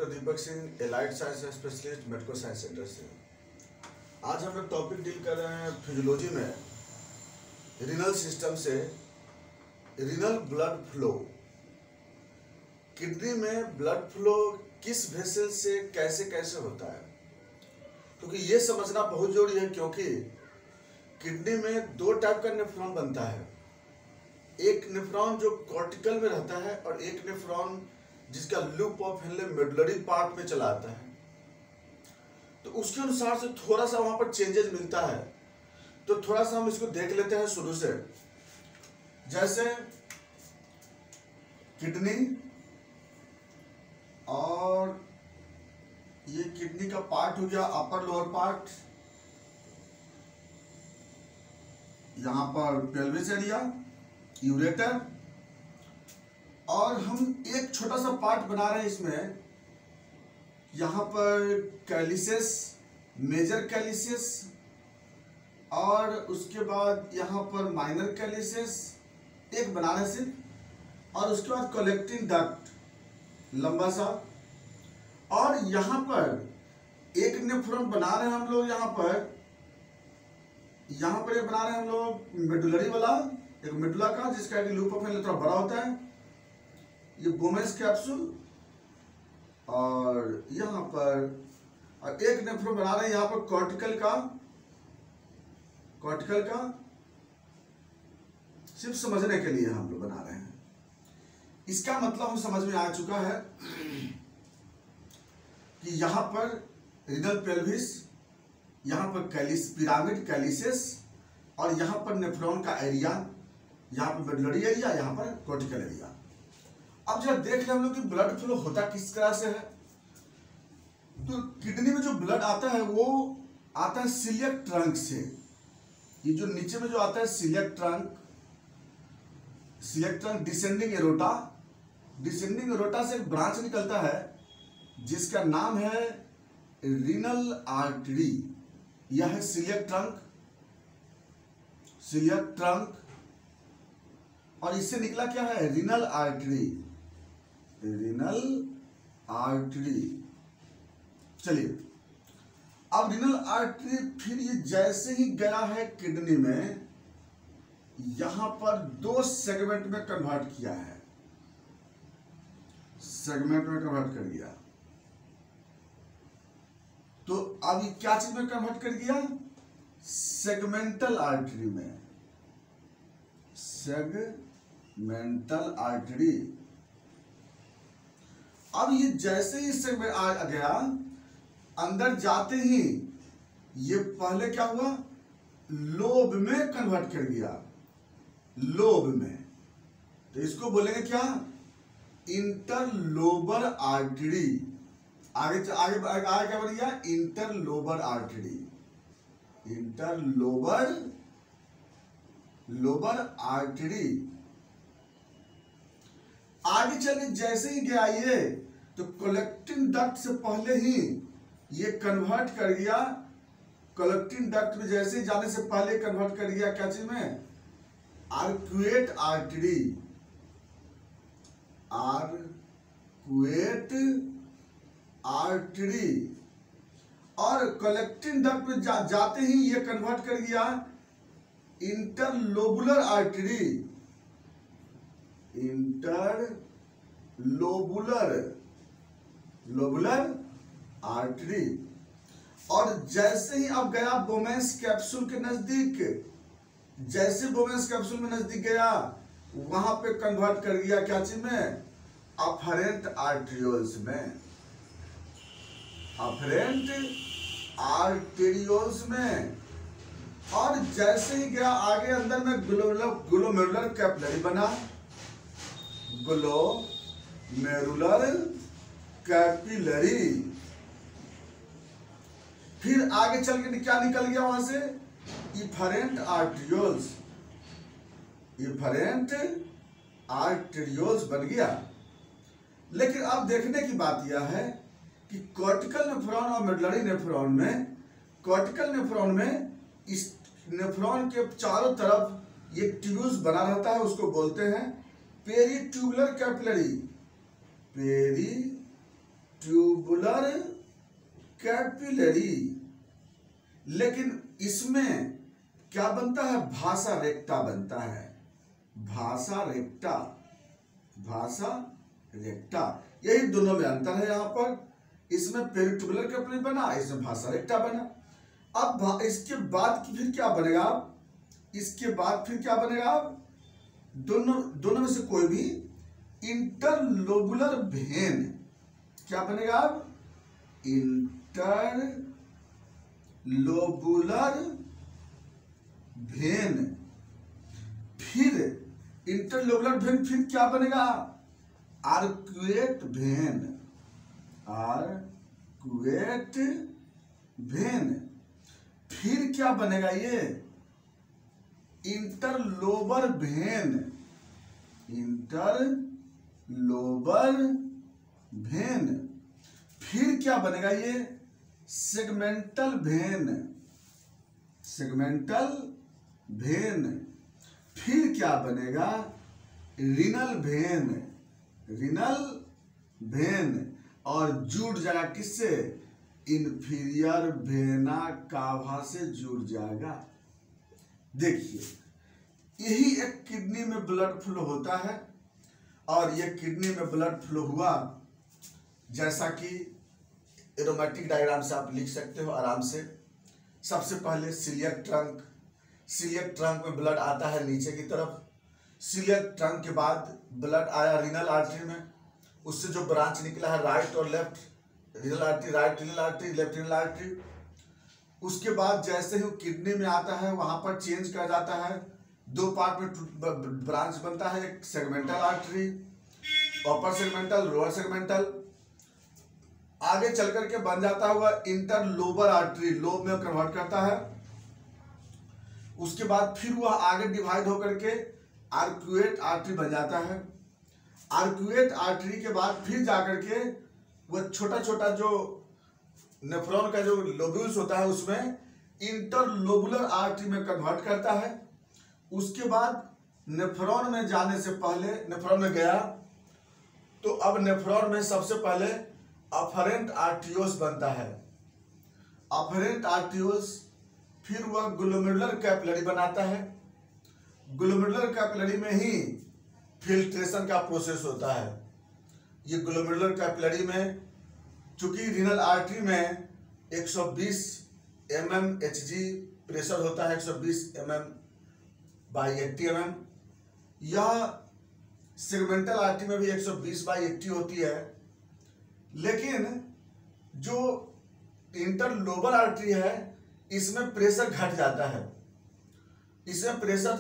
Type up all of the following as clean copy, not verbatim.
Doctor Deepak Singh, allied science specialist, medico science centre से। आज हम एक टॉपिक डील कर रहे हैं फिजियोलॉजी में रीनल सिस्टम से। रीनल ब्लड फ्लो, किडनी में ब्लड फ्लो किस वेसल से कैसे कैसे होता है, क्योंकि ये समझना बहुत जरूरी है। क्योंकि किडनी में दो टाइप का नेफ्रॉन बनता है, एक नेफ्रॉन जो कॉर्टिकल में रहता है और एक नेफ्रॉन जिसका loop of Henle medullary part में चला आता है। तो उसके अनुसार से थोड़ा सा वहां पर चेंजेस मिलता है। तो थोड़ा सा हम इसको देख लेते हैं शुरू से। जैसे किडनी, और ये किडनी का पार्ट हो गया अपर लोअर पार्ट, यहां पर पेल्विस एरिया, यूरेटर, और हम एक छोटा सा पार्ट बना रहे हैं इसमें। यहां पर कैलिसेस, मेजर कैलिसेस, और उसके बाद यहां पर माइनर कैलिसेस एक बना रहे हैं सिर्फ, और उसके बाद कलेक्टिंग डक्ट लंबा सा, और यहां पर एक नेफ्रॉन बना रहे हैं हम लोग। यहां पर ये बना रहे हैं हम लोग मेडुलरी वाला, एक मेडुला का, जिसका लूप ऑफ हेनले थोड़ा बड़ा होता है, ये बोमेस कैप्सूल, और यहां पर एक नेफ्रॉन बना रहे हैं यहां पर कॉर्टिकल का, सिर्फ समझने के लिए हम लोग बना रहे हैं। इसका मतलब हम समझ में आ चुका है कि यहां पर रीनल पेल्विस, यहां पर पिरामिड कैलिसेस, और यहां पर नेफ्रॉन का एरिया, यहां पर मेडुलरी एरिया, यहां पर कॉर्टिकल एरिया। अब जब देख ले हम लोग कि ब्लड फ्लो होता किस तरह से है। तो किडनी में जो ब्लड आता है वो आता है सिलियक ट्रंक से। ये जो नीचे में जो आता है सिलियक ट्रंक डिसेंडिंग एरोटा से एक ब्रांच निकलता है जिसका नाम है रीनल आर्टरी। यह है सिलियक ट्रंक, और इससे निकला क्या है, रीनल आर्टरी। चलिए, अब रीनल आर्टरी फिर ये जैसे ही गया है किडनी में, यहां पर दो सेगमेंट में कन्वर्ट किया है, कन्वर्ट कर दिया। तो अब ये क्या चीज में कन्वर्ट कर दिया, सेगमेंटल आर्टरी में, सेगमेंटल आर्टरी। अब ये जैसे ही इससे आ गया, अंदर जाते ही ये पहले क्या हुआ, लोब में कन्वर्ट कर गया, लोब में। तो इसको बोलेंगे क्या, इंटरलोबर आर्टरी। आगे क्या बन गया, इंटरलोबर आर्टरी। आगे चलिए, जैसे ही गया ये, तो कलेक्टिंग डक्ट से पहले ही ये कन्वर्ट कर गया, कलेक्टिंग डक्ट में जैसे ही जाने से पहले कन्वर्ट कर गया क्या चीज में, आर्कुएट आर्टरी। और कलेक्टिंग डक्ट में जाते ही ये कन्वर्ट कर गया इंटरलोबुलर आर्टरी। और जैसे ही अब गया बोमेंस कैप्सूल के नजदीक, जैसे बोमेंस कैप्सूल में नजदीक गया, वहां पे कन्वर्ट कर गया क्या चीज में, अफरेंट आर्टेरियोल्स में। और जैसे ही गया आगे, अंदर में ग्लोमेरुलर कैपिलरी बना, ग्लोमेरुलर कैपिलरी। फिर आगे चल के क्या निकल गया वहां से, इफरेंट आर्टेरियोल्स बन गया। लेकिन अब देखने की बात यह है कि कॉर्टिकल नेफ्रॉन और मेडुलरी नेफ्रॉन में, कॉर्टिकल नेफ्रॉन में इस नेफ्रॉन के चारों तरफ ये ट्यूब्यूल्स बना रहता है, उसको बोलते हैं peritubular capillary, peritubular tubular capillary. लेकिन इसमें क्या बनता है, भासा रेक्टा बनता है, भासा रेक्टा, भासा रेक्टा, यही दोनों में अंतर है। यहां पर इसमें पेरिट्यूबुलर कैपिलरी बना, इसमें भासा रेक्टा बना। अब इसके बाद फिर क्या बनेगा, इसके बाद फिर क्या बनेगा, दोनों में से कोई भी इंटरलोबुलर वेन, क्या बनेगा अब, इंटरलोबुलर वेन। फिर इंटरलोबुलर वेन फिर क्या बनेगा, आर्कुएट वेन, आर्कुएट वेन। फिर क्या बनेगा ये, इंटरलोबर वेन, इंटरलोबर वेन। फिर क्या बनेगा ये, सेगमेंटल वेन, सेगमेंटल वेन। फिर क्या बनेगा, रीनल वेन, रीनल वेन। और जुड़ जाएगा किससे, इंफीरियर वेना कावा से जुड़ जाएगा। देखिए यही एक किडनी में ब्लड फ्लो होता है, और ये किडनी में ब्लड फ्लो हुआ, जैसा कि एरोमेटिक डायग्राम से आप लिख सकते हो आराम से। सबसे पहले सिलियक ट्रंक, सिलियक ट्रंक में ब्लड आता है नीचे की तरफ। सिलियक ट्रंक के बाद ब्लड आया रीनल आर्टरी में, उससे जो ब्रांच निकला है राइट और left renal artery, right renal artery, left renal artery. उसके बाद जैसे ही किडनी में आता है वहां पर चेंज कर जाता है, दो पार्ट में ब्रांच बनता है, एक segmental artery, upper segmental, lower segmental. आगे चल करके बन जाता हुआ इंटरलोबर आर्टरी, लोब में कन्वर्ट करता है। उसके बाद फिर वह आगे डिवाइड होकर के आर्कुएट आर्टरी बन जाता है। आर्कुएट आर्टरी के बाद फिर जाकर के वह छोटा छोटा जो नेफ्रॉन का जो लोब्यूल्स होता है उसमें इंटरलोबुलर आर्टरी में कन्वर्ट करता है। उसके बाद नेफ्रॉन में जाने से पहले, नेफ्रॉन में गया तो अब नेफ्रॉन में सबसे पहले अफरेंट आर्टियोस बनता है, अफरेंट आर्टियोस। फिर वह ग्लोमेरुलर कैपिलरी बनाता है। ग्लोमेरुलर कैपिलरी में ही फिल्ट्रेशन का प्रोसेस होता है। ये ग्लोमेरुलर कैपिलरी में चूंकि रीनल आर्टरी में 120 mm Hg प्रेशर होता है, 120 mm बाई 80 mm। यह सेगमेंटल आर्टरी में भी 120 बाई 80 होती है। लेकिन जो इंटरलोबर आर्टरी है इसमें प्रेशर घट जाता है, इसमें प्रेशर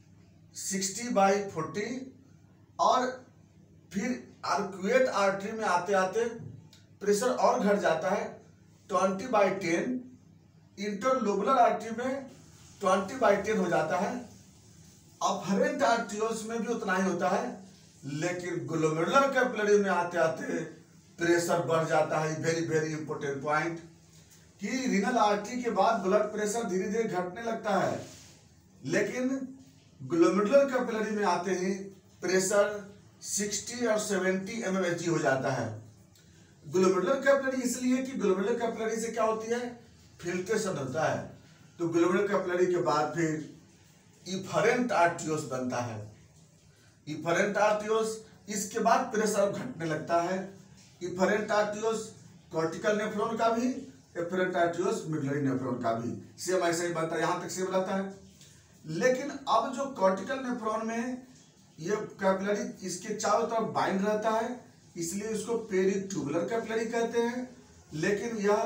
60 बाई 40। और फिर आर्कुएट आर्टरी में आते आते प्रेशर और घट जाता है 20 बाई 10। इंटरलोबुलर आर्टरी में 20 बाई 10 हो जाता है। अफरेंट आर्टरियोल्स में भी उतना ही होता है, लेकिन ग्लोमेरुलर कैपिलरी में आते आते प्रेशर बढ़ जाता है। वेरी वेरी इंपॉर्टेंट पॉइंट कि रीनल आर्टरी के बाद ब्लड प्रेशर धीरे धीरे घटने लगता है, लेकिन ग्लोमेरुलर कैपिलरी में आते ही प्रेशर 60 और 70 mmHg हो जाता है। ग्लोमेरुलर कैपिलरी इसलिए कि ग्लोमेरुलर कैपिलरी से क्या होती है, फिल्ट्रेशन होता है। तो ग्लोमेरुलर कैपिलरी के बाद फिर इफरेंट आर्टियोस बनता है, इफरेंट आर्टियोस। इसके बाद प्रेशर घटने लगता है। इफरेंट आर्टियोस कॉर्टिकल नेफ्रॉन का भी, इफरेंट आर्टियोस मिडलरी नेफ्रॉन का भी सेम ऐसे ही बनता है, यहां तक सेम रहता है। लेकिन अब जो कॉर्टिकल नेफ्रॉन में ये कैपिलरी इसके चारों तरफ बाइंड रहता है, इसलिए इसको पेरिट्यूबुलर कैपिलरी कहते हैं। लेकिन यह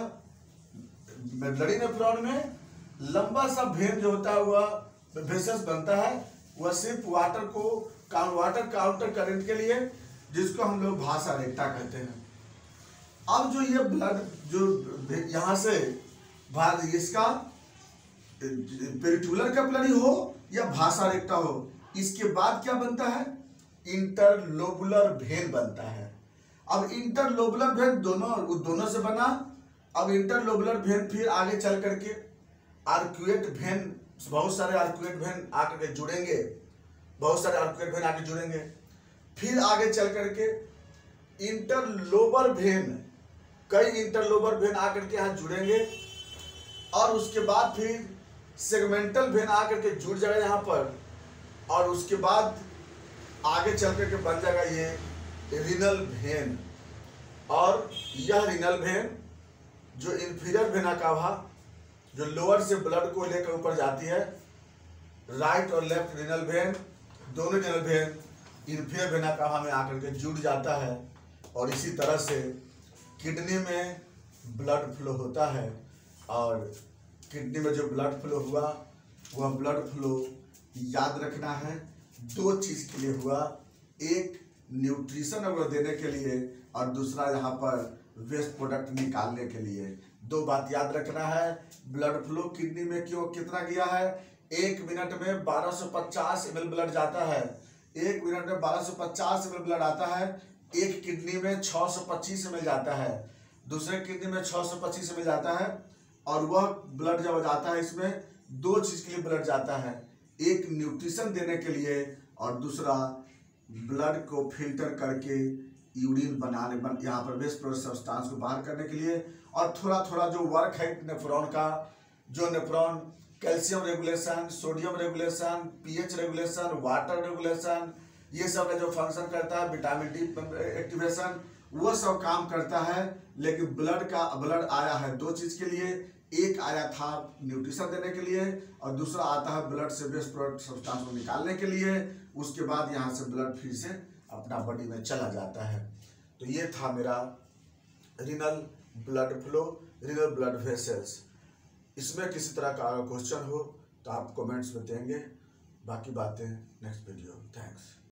मिडलरी नेफ्रॉन में लंबा सा वेन जो होता है वह वेसल्स बनता है, वह सिर्फ वाटर को वाटर काउंटर करंट के लिए, जिसको हम लोग भासा रेक्टा कहते हैं। अब जो ये ब्लड जो यहां से इसका पेरिट्यूबुलर कैपिलरी हो या भासा रेक्टा हो, इसके बाद क्या बनता है, इंटरलोबुलर वेन बनता है। अब इंटरलोबुलर वेन दोनों से बना। अब इंटरलोबुलर वेन फिर आगे चल करके आर्कुएट वेन, बहुत सारे आर्कुएट वेन आकर के जुड़ेंगे, बहुत सारे आर्कुएट वेन आके जुड़ेंगे। फिर आगे चल करके इंटरलोबर वेन कई इंटरलोबर वेन आकर के यहाँ जुड़ेंगे और उसके बाद फिर सेगमेंटल वेन आकर के जुड़ जाएगा यहाँ पर, और उसके बाद आगे चल करके बन जाएगा ये रीनल वेन। और यह रीनल वेन जो इंफीरियर वेना कावा जो लोअर से ब्लड को लेकर ऊपर जाती है, राइट और लेफ्ट रीनल वेन, दोनों renal vein inferior vena cava में आकर के जुड़ जाता है। और इसी तरह से किडनी में ब्लड फ्लो होता है, और किडनी में जो ब्लड फ्लो हुआ वह ब्लड फ्लो याद रखना है दो चीज़ के लिए हुआ, एक न्यूट्रिशन अगर देने के लिए और दूसरा यहाँ पर वेस्ट प्रोडक्ट निकालने के लिए। दो बात याद रखना है। ब्लड फ्लो किडनी में क्यों कितना गया है, 1 मिनट में 1250 ml ब्लड जाता है, 1 मिनट में 1250 ml ब्लड आता है। एक किडनी में 625 ml जाता है, दूसरे किडनी में 625 ml जाता है। और वह ब्लड जब जाता है इसमें दो चीज के लिए ब्लड जाता है, एक न्यूट्रिशन देने के लिए और दूसरा ब्लड को फिल्टर करके यूरिन बनाने यहाँ पर वेस्ट प्रोडक्ट सब्सटेंस को बाहर करने के लिए। और थोड़ा थोड़ा जो वर्क है नेफ्रॉन का, जो nephron calcium regulation, sodium regulation, pH regulation, water regulation, ये सब का जो फंक्शन करता है, विटामिन डी एक्टिवेशन, वो सब काम करता है। लेकिन ब्लड आया है दो चीज के लिए, एक आया था न्यूट्रिशन देने के लिए और दूसरा आता है ब्लड से वेस्ट प्रोडक्ट सब्सटेंस को निकालने के लिए। उसके बाद यहाँ से ब्लड फिर से अपना बॉडी में चला जाता है। तो ये था मेरा renal blood flow, renal blood vessels. इसमें किसी तरह का क्वेश्चन हो तो आप कमेंट्स में देंगे, बाकी बातें नेक्स्ट वीडियो। थैंक्स।